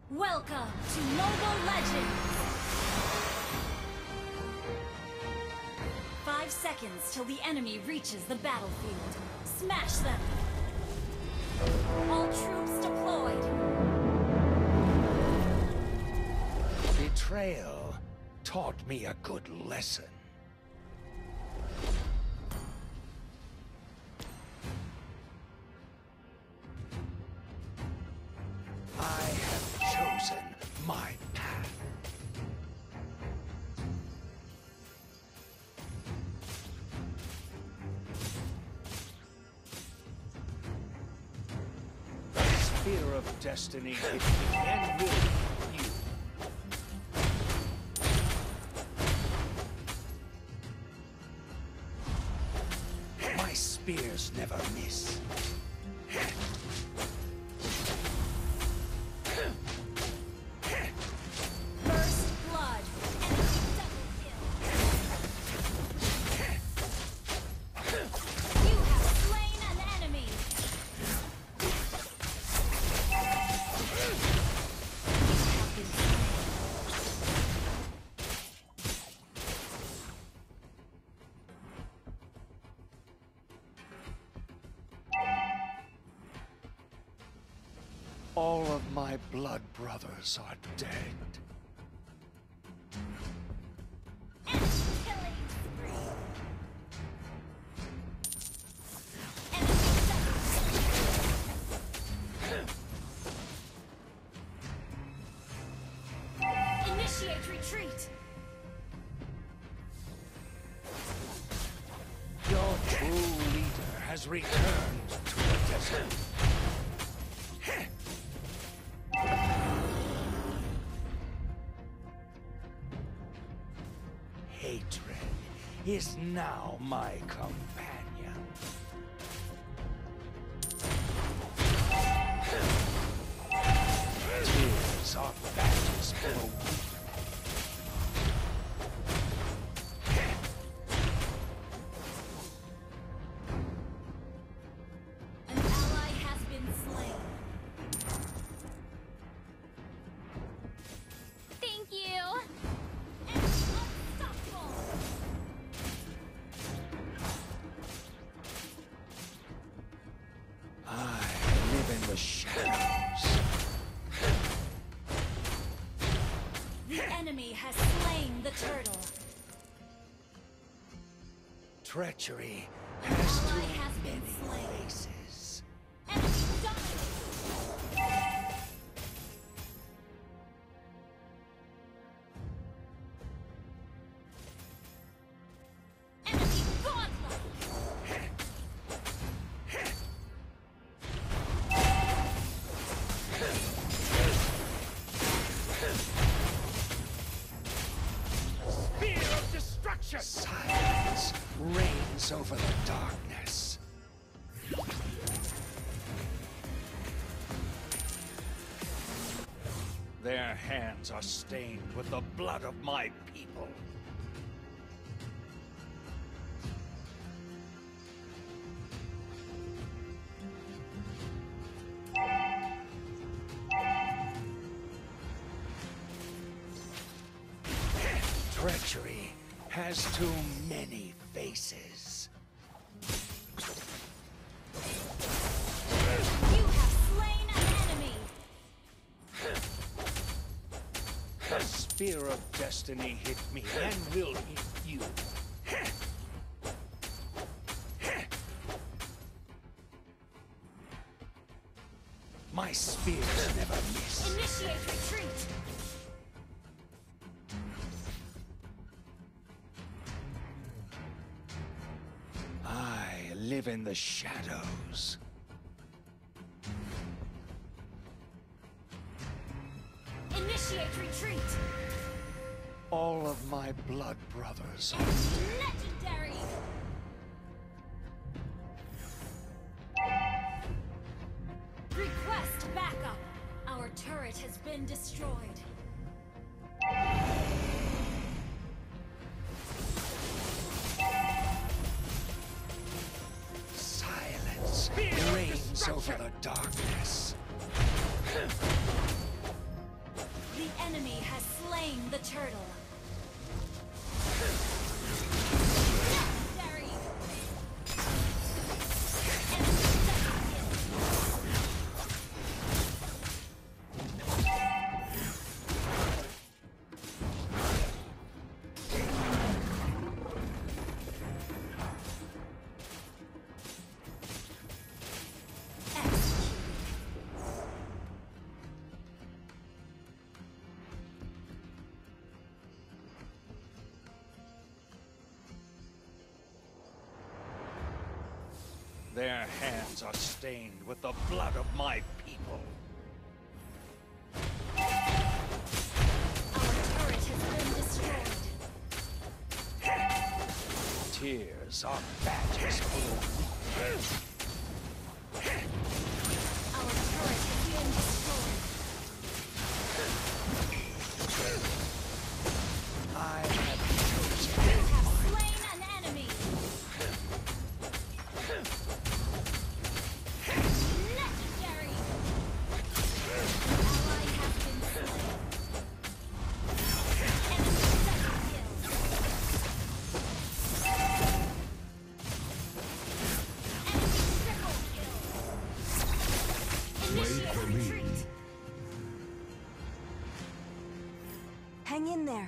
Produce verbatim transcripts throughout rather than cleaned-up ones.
Welcome to Mobile Legends! Five seconds till the enemy reaches the battlefield. Smash them! All troops deployed! Betrayal taught me a good lesson. I have chosen my path. The spear of destiny hit me and will hit you. My spears never miss. First blood! Enemy double kill! You have slain an enemy! You have been slain. All of my blood brothers are dead. Enemy killing spree! Enemy double kill! Initiate retreat! Your true leader has returned to the desert. Hatred is now my companion. Tears are badges for a weak. An ally has been slain. Thank you! Enemy unstoppable! I live in the shadows. The enemy has slain the turtle. Treachery has Ally too has been many slain. faces. Enemy dominated! Enemy godlike! Spear of destruction! Silence reigns over the darkness. Their hands are stained with the blood of my people. Treachery has too many faces. You have slain an enemy! The spear of destiny hit me and will hit you. My spears never miss. Initiate retreat! I live in the shadows. Initiate retreat! All of my blood brothers are Legendary! Request backup! Our turret has been destroyed. silence reigns over the darkness. slain the turtle. Legendary. Their hands are stained with the blood of my people. Our turret has been destroyed. Tears are badges for the weak. Our turret has been destroyed. I have chosen. You have slain an enemy. Legendary. Ally has been slain. Enemy double kill. Enemy triple kill. Initiate retreat. Hang in there.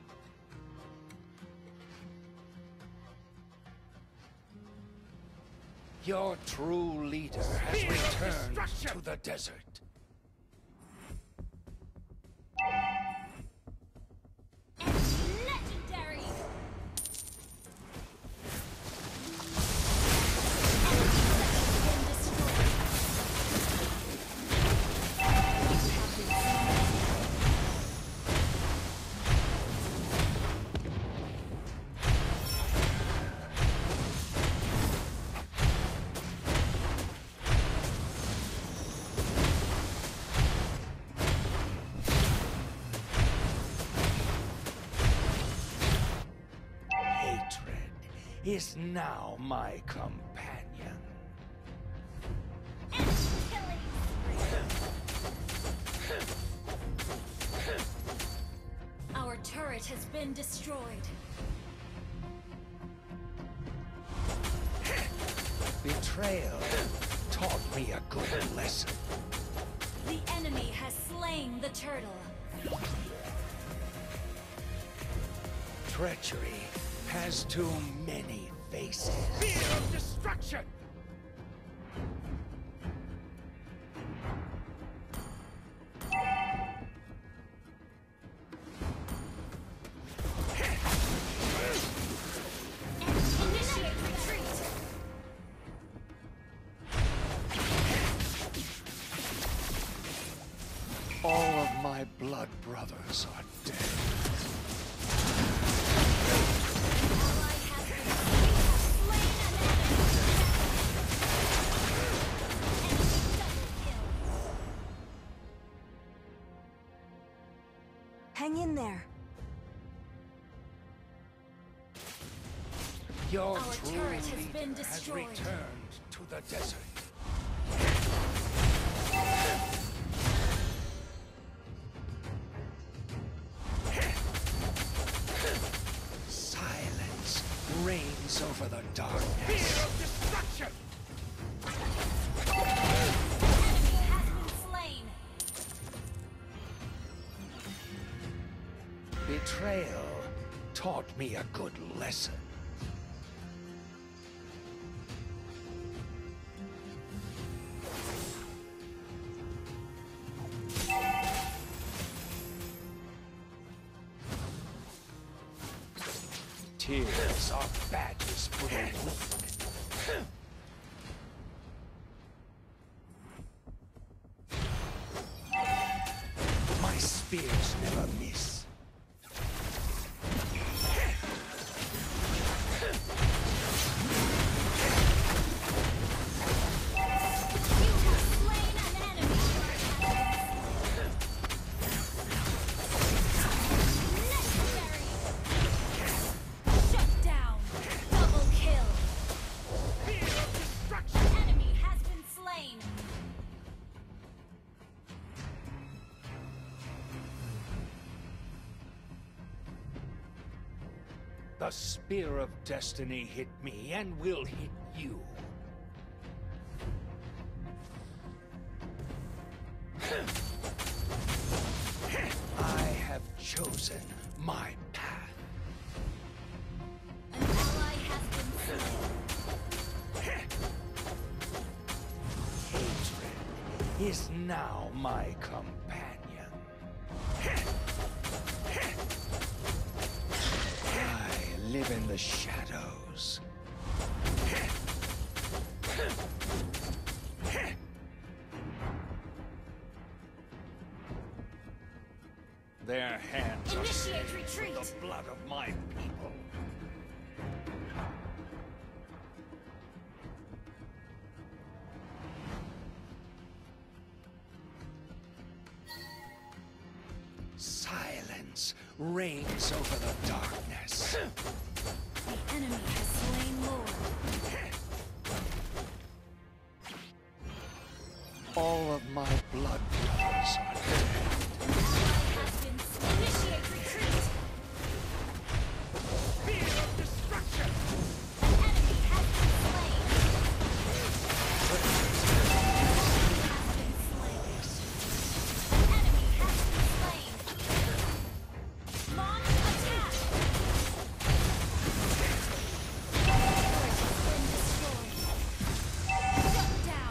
Your true leader has Fear of returned destruction! to the desert. Enemy legendary. Hatred is now my companion. Enemy killing. Our turret has been destroyed. Betrayal taught me a good lesson. The enemy has slain the turtle. Treachery has too many faces. Fear of destruction! Initiate retreat. All of my blood brothers are dead. Ally has been slain. Enemy double kill. Hang in there. Your Our true turret has leader been has destroyed. returned to the desert. Silence reigns over the darkness. Fear of destruction! Enemy has been slain. Betrayal taught me a good lesson. Tears are badges for the weak. My spears never miss. You have slain an enemy. Legendary. Shut down. Double kill. Fear of destruction! Enemy has been slain. The spear of destiny hit me and will hit you. I have chosen my path. An ally has been slain. Hatred is now my companion. I live in the shadows. Their hands are Initiate stained retreat. with the blood of my people. Silence reigns over the darkness. The enemy has slain Lord. All of my blood brothers are dead. An ally has been slain. Initiate retreat. Spear of destruction! An enemy has been slain. Has been slain. An enemy has been slain. Launch attack. Turret has been destroyed. Shut down.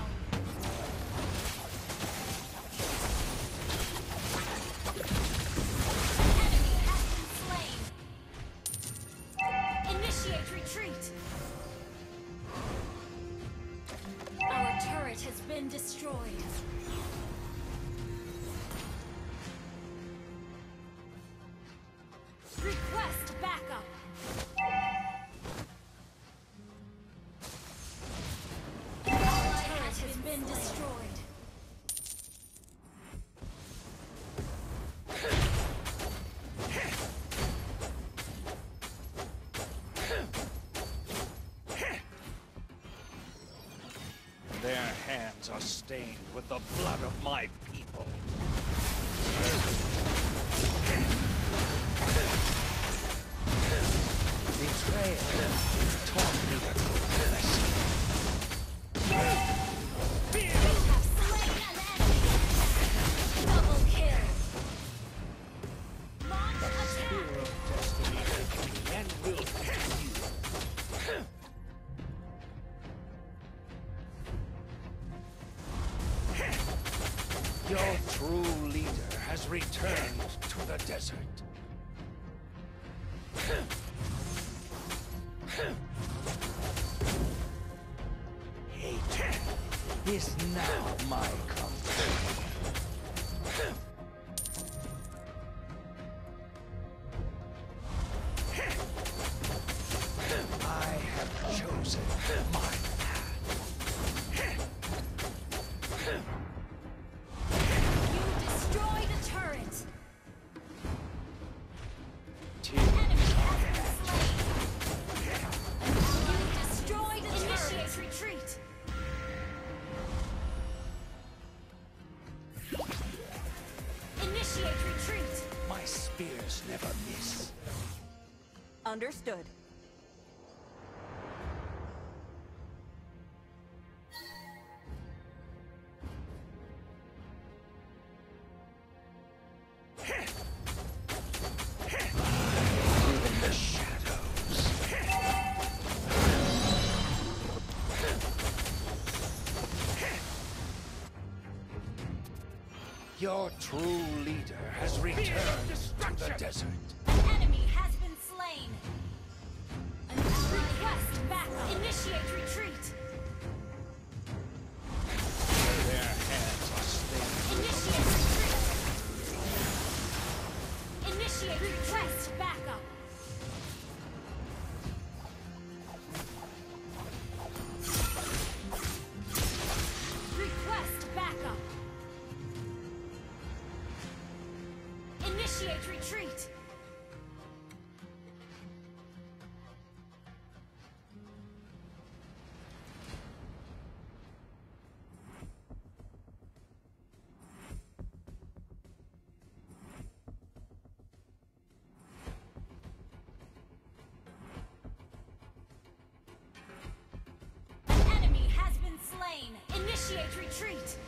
Enemy has been slain. Initiate retreat. Our turret has been destroyed. Request backup. Our turret has been destroyed. Their hands are stained with the blood of my people. Betrayal taught me a good lesson. We have slain an enemy. Double kill. Launch Spear attack. of destiny hit me and will hit you. Your true leader has returned to the desert. Hatred is now my companion. I have chosen my path. You destroyed a turret. Tears Enemy are has been slain. You destroyed a turret. Initiate retreat. Initiate retreat. my spears never miss. Understood. Live in the shadows. Your true leader has returned to the desert. An enemy has been slain. An ally request backup. Initiate retreat. Their hands are stained. Initiate retreat. Initiate request backup. Request backup. Initiate retreat. Initiate retreat.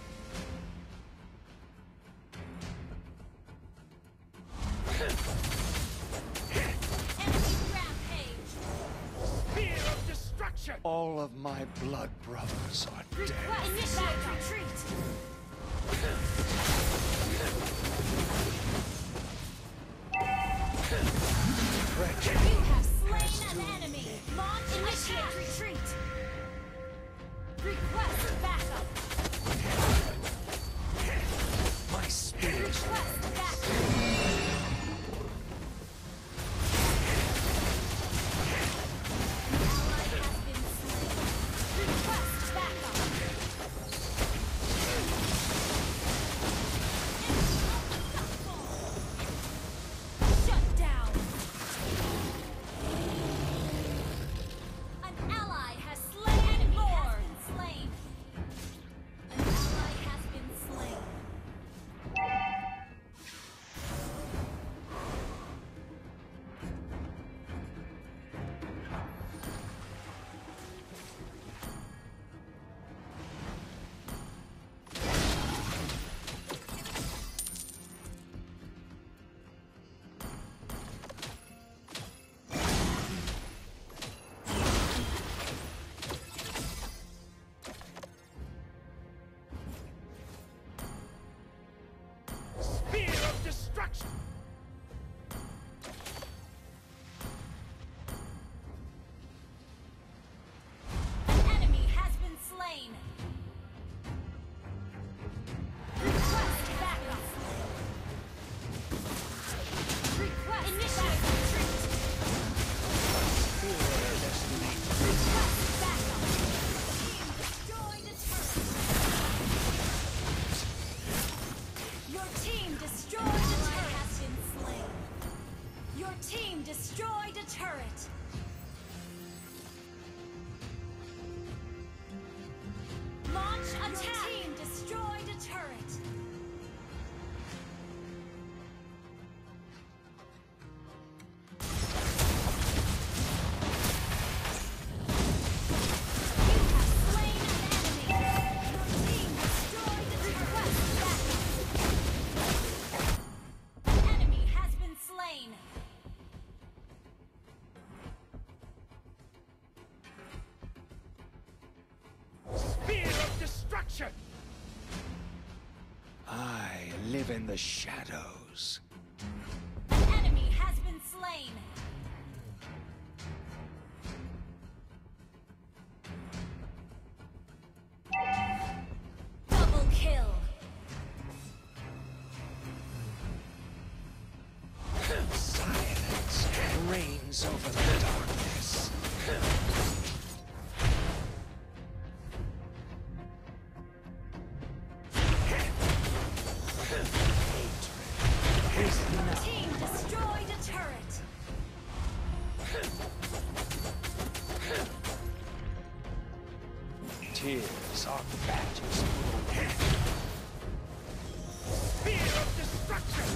Enemy rampage. Spear of destruction! All of my blood brothers are dead. Request initiate retreat. Treachery. You have slain an enemy. Launch initiate retreat. Request backup. My spears. Request backup. Ally has been slain. Request backup. Enemy unstoppable. Shut down. An ally has slain and more. Slain. An ally has been slain. Spear of destruction! An enemy has been slain. Request backup. Request initiate retreat. Spear of destiny. Request backup. Team destroyed a turret. Your team destroyed a turret. Has been slain. Your team destroyed a turret. Launch attack! Your team destroyed a turret. You have slain an enemy. Your team destroyed a turret. An enemy has been slain. Spear of destruction! I live in the shadows. An enemy has been slain. Double kill. Silence reigns over the darkness. Hatred is not. Team destroyed a turret. Tears are badges for the wicked. Spear of destruction!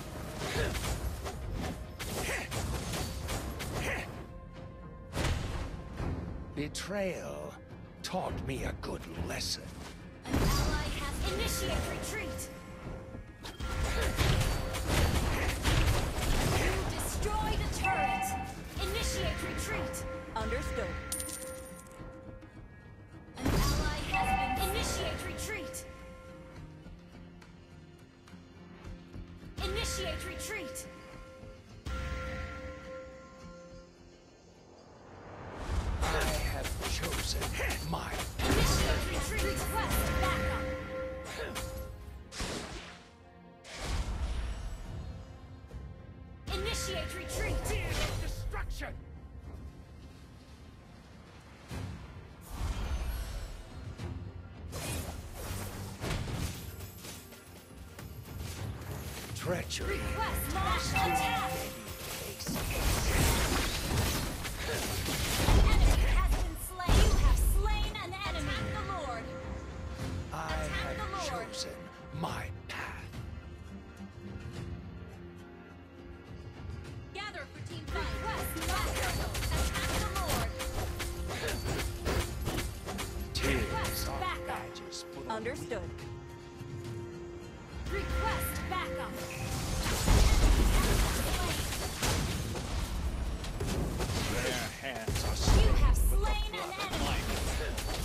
Betrayal taught me a good lesson. An ally has initiate retreat. You destroyed a turret. Initiate retreat. Understood. An ally has been initiate retreat. Initiate retreat. I have chosen my Initiate retreat. Request backup. Initiate retreat. Spear of destruction! treachery. Request launch attack. An enemy has been slain. You have slain an enemy. Attack the Lord. I Attack the have Lord. chosen my path. Gather for team fight. Request backup. Attack the Lord. Tears Request are backup. badges for the Understood. Request backup. Their hands are You stained have with the slain blood an of enemy. my